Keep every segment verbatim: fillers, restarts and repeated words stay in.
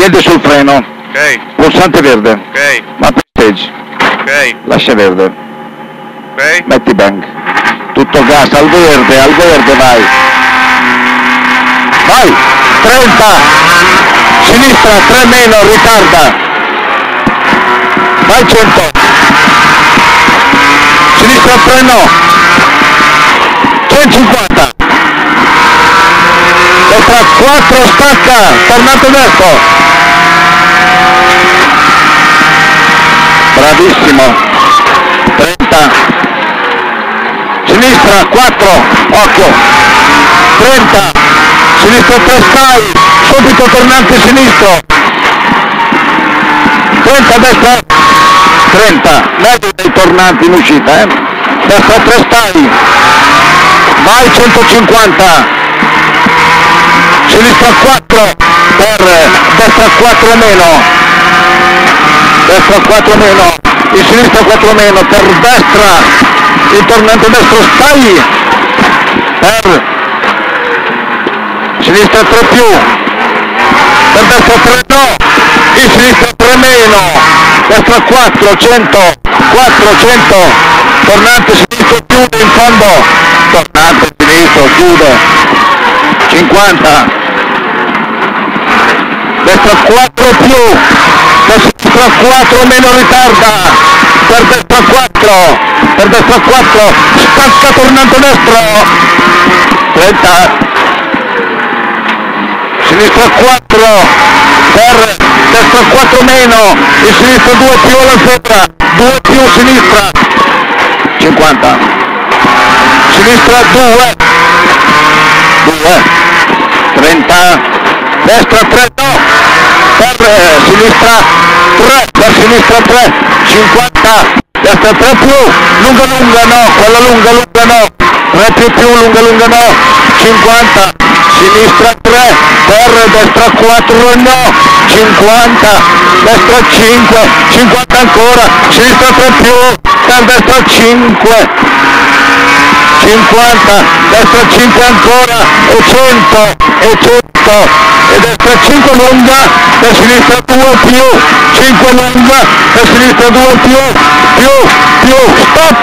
piede sul freno, ok, pulsante verde, ok, apri stage, ok, lascia verde, ok, metti bank, tutto gas, al verde, al verde vai, vai, trenta, sinistra, tre meno, ritarda, vai cento, sinistra tre no, centocinquanta, destra quattro, stacca, tornante destro, bravissimo, trenta, sinistra quattro, occhio, trenta, sinistra tre stai, subito tornante sinistro, trenta destra, trenta, meglio dei tornanti in uscita, eh? Destra tre stai, vai centocinquanta, sinistra quattro, per destra quattro meno, destra quattro meno, in sinistra quattro meno, per destra, il tornante destro stai, per sinistra tre più, per destra tre no, in sinistra tre meno, destra quattro, cento, quattro, cento, tornante sinistro chiude in fondo, tornante sinistro chiude, cinquanta, destra quattro più, per sinistra quattro meno ritarda, per destra quattro, per destra quattro, stacca tornante destro, trenta, sinistra quattro, per destra quattro meno, in sinistra due più alla zebra, due più sinistra, cinquanta, sinistra due, due, trenta, destra tre no, per eh, sinistra tre, per sinistra tre, cinquanta, destra tre più, lunga lunga no, quella lunga lunga no, tre più più, lunga lunga no, cinquanta, sinistra tre, per destra quattro no, cinquanta, destra cinque, cinquanta ancora, sinistra tre più, per destra cinque, cinquanta, destra cinque ancora, e cento, e cento, e destra cinque lunga, per sinistra due più, cinque lunga, per sinistra due più, più, più, stop,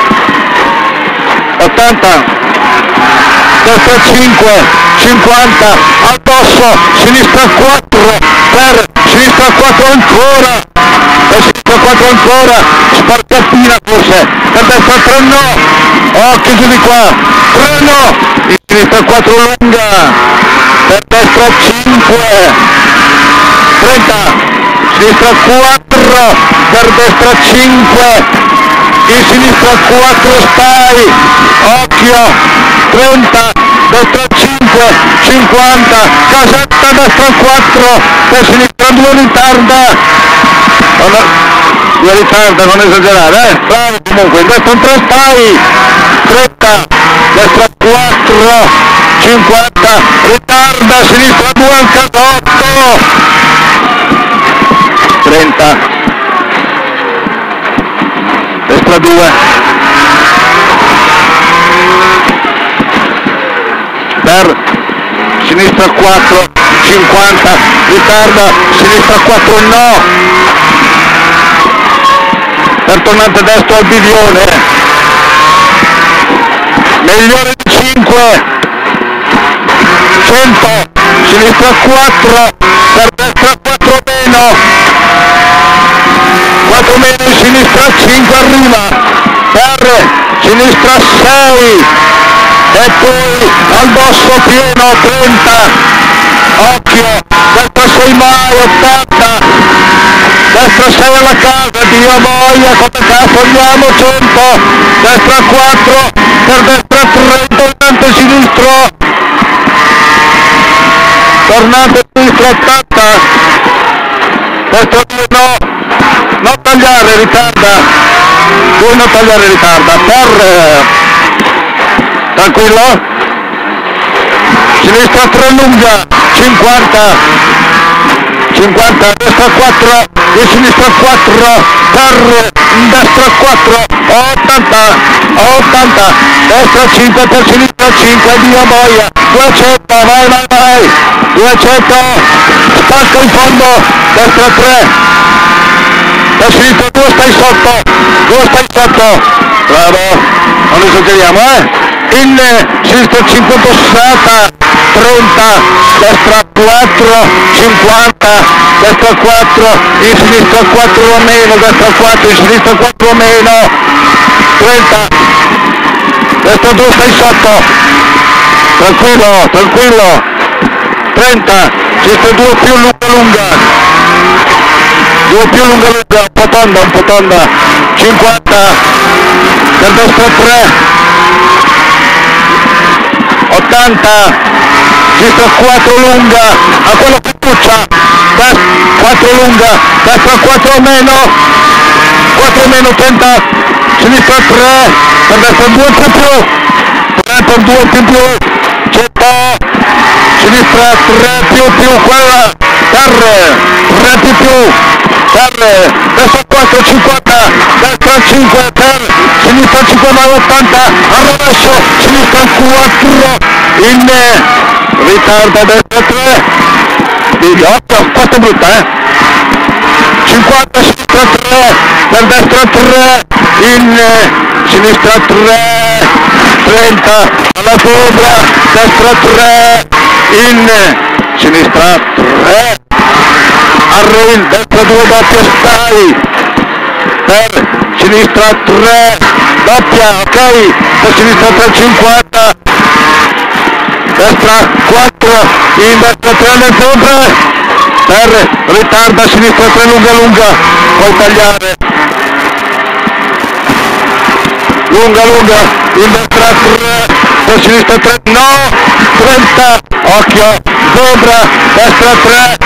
ottanta, destra cinque, cinquanta, addosso, sinistra quattro, per sinistra quattro ancora, per sinistra quattro ancora, sparcatina forse, per destra tre no, occhio giù di qua, tre no, in sinistra quattro lunga, per destra cinque, trenta, sinistra quattro, per destra cinque, in sinistra quattro stai, occhio, trenta, destra cinque, cinquanta, casetta destra quattro, per sinistra due ritarda, due ritarda, non esagerare, eh, bravo comunque, in destra tre stai, trenta, destra quattro, cinquanta, ritarda, sinistra due al casotto, trenta, destra due, per sinistra quattro, cinquanta, ritarda, sinistra quattro no, per tornante destro al bivione, migliore di cinque, cento, sinistra quattro, per destra quattro meno, quattro meno in sinistra cinque arriva, per sinistra sei, e poi al dosso pieno trenta, occhio, destra sei mai, ottanta, destra sei alla casa, Dio voglia, come cazzo andiamo, cento, destra quattro, per destra tre, tornante sinistro, tornante sinistro ottanta, destra due no, non tagliare, ritarda, due non tagliare, ritarda, per, tranquillo, sinistra tre lunga, cinquanta, cinquanta, destra quattro, in sinistra quattro, per destra quattro, ottanta, ottanta, destra cinque, per sinistra cinque, Dio boia, duecento, vai vai vai, duecento, spacca in fondo, destra tre, da sinistra due, stai sotto, due stai sotto, bravo, non esageriamo, eh? In sinistra cinquanta sessanta, trenta, destra quattro, cinquanta, destra quattro, in sinistra quattro o meno, destra quattro, in sinistra quattro o meno, trenta, destra due, stai sotto, tranquillo, tranquillo, trenta, sinistra due più lunga lunga, due più lunga lunga, un po' tonda, un po' tonda, cinquanta, per destra tre, ottanta, sinistra quattro lunga, a quello che puccia, quattro lunga, destra quattro meno, quattro meno, trenta, sinistra tre, per destra due più più, tre per due più più, cento, sinistra tre più più, quella, terre, tre più più, terre, destra quattro, cinquanta, destra cinque, per, sinistra cinquanta, ottanta, al rovescio, sinistra quattro, in ritardo, destra tre, di otto, questa è brutta, eh, cinquanta, sinistra tre, per destra tre, in sinistra tre, trenta, alla sopra, destra tre, in sinistra tre, al rail, destra due, doppia, stai, per sinistra tre, doppia, ok, per sinistra tre, cinquanta, destra quattro, in destra tre nel sopra, per ritarda, sinistra tre, lunga lunga, puoi tagliare, lunga lunga, in destra tre, per sinistra tre, no, trenta, occhio, sopra, destra tre,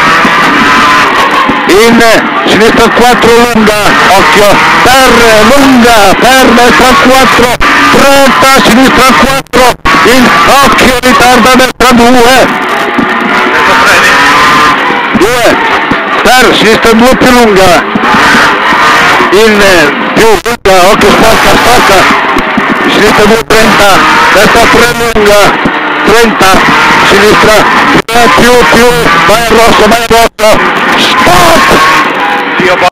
in sinistra quattro lunga, occhio, per lunga, per destra quattro, trenta, sinistra quattro, in occhio, ritarda, destra due, due, per sinistra due più lunga, in più lunga, occhio, spacca, spacca, sinistra due, trenta, destra tre lunga, trenta, sinistra tre più più, vai al rosso, vai al rosso,